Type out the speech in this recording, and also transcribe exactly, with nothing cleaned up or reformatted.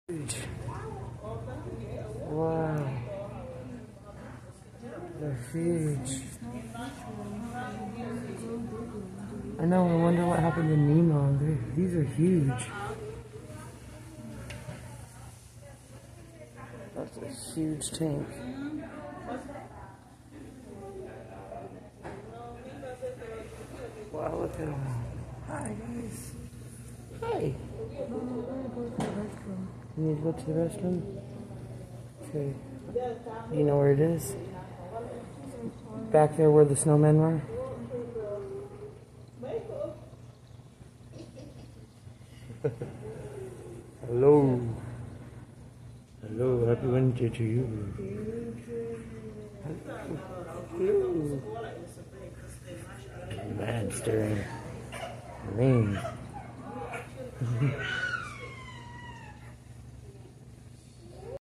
Huge. Wow. They're huge. I know, I wonder what happened to Nemo. They're, these are huge. That's a huge tank. Wow, look at them. Hi, guys. Hi. You need to go to the restroom? Okay. You know where it is? Back there where the snowmen were? Hello. Hello, happy Wednesday to you. Hello. Man staring mean.